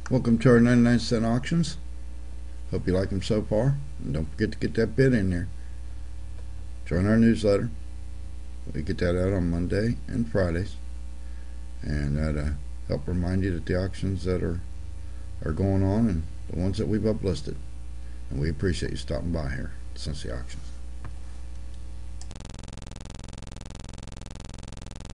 Welcome to our 99-cent auctions. Hope you like them so far. And don't forget to get that bid in there. Join our newsletter. We get that out on Monday and Fridays. And that help remind you that the auctions that are going on and the ones that we've uplisted. And we appreciate you stopping by here at Cincy Auctions.